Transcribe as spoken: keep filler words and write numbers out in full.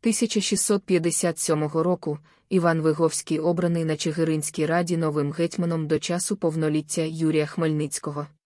тисяча шістсот п'ятдесят сьомого року Іван Виговський обраний на Чигиринській раді новим гетьманом до часу повноліття Юрія Хмельницького.